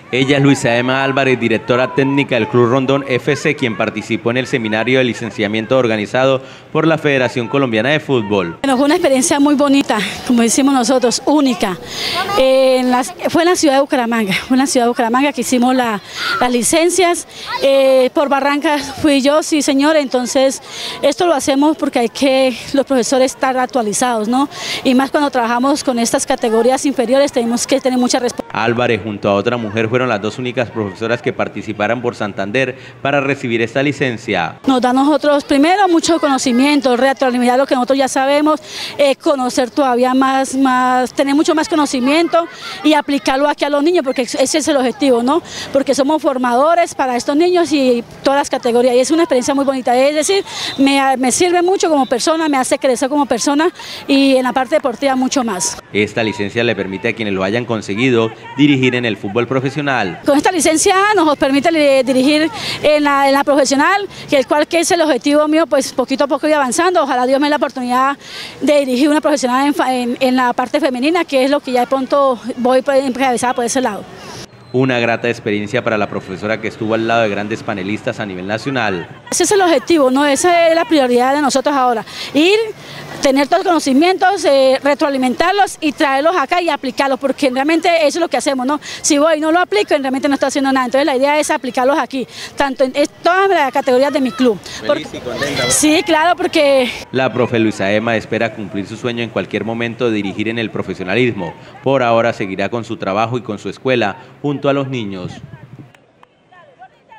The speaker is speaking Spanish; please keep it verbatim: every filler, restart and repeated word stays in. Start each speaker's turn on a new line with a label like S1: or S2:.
S1: Ella es Luisa Emma Álvarez, directora técnica del Club Rondón F C, quien participó en el seminario de licenciamiento organizado por la Federación Colombiana de Fútbol.
S2: Bueno, fue una experiencia muy bonita, como decimos nosotros, única. Eh, en las, fue en la ciudad de Bucaramanga, fue en la ciudad de Bucaramanga que hicimos la, las licencias. Eh, por Barrancas fui yo, sí señor, entonces esto lo hacemos porque hay que los profesores estar actualizados, ¿no? Y más cuando trabajamos con estas categorías inferiores tenemos que tener mucha responsabilidad.
S1: Álvarez junto a otra mujer fueron las dos únicas profesoras que participaron por Santander para recibir esta licencia.
S2: Nos da a nosotros primero mucho conocimiento, retroalimentar lo que nosotros ya sabemos, eh, conocer todavía más, más, tener mucho más conocimiento y aplicarlo aquí a los niños, porque ese es el objetivo, ¿no? Porque somos formadores para estos niños y todas las categorías, y es una experiencia muy bonita, es decir, me, me sirve mucho como persona, me hace crecer como persona y en la parte deportiva mucho más.
S1: Esta licencia le permite a quienes lo hayan conseguido dirigir en el fútbol profesional.
S2: Con esta licencia nos permite dirigir en la, en la profesional, que el cual que es el objetivo mío, pues poquito a poco ir avanzando. Ojalá Dios me dé la oportunidad de dirigir una profesional en, en, en la parte femenina, que es lo que ya de pronto voy encabezada por ese lado.
S1: Una grata experiencia para la profesora que estuvo al lado de grandes panelistas a nivel nacional.
S2: Ese es el objetivo, ¿no? Esa es la prioridad de nosotros ahora, ir, tener todos los conocimientos, eh, retroalimentarlos y traerlos acá y aplicarlos, porque realmente eso es lo que hacemos, ¿no? Si voy y no lo aplico, realmente no estoy haciendo nada, entonces la idea es aplicarlos aquí, tanto en todas las categorías de mi club.
S1: Feliz y contenta.
S2: Sí, claro, porque...
S1: La profe Luisa Emma espera cumplir su sueño en cualquier momento de dirigir en el profesionalismo. Por ahora seguirá con su trabajo y con su escuela junto a los niños.